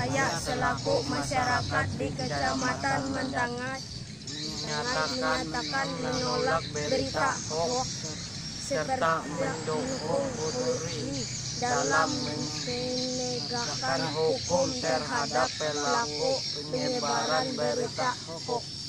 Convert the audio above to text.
saya selaku masyarakat di Kecamatan Mentangan menyatakan menolak berita hoax serta mendukung Polri dalam menegakkan hukum terhadap pelaku penyebaran berita hoax.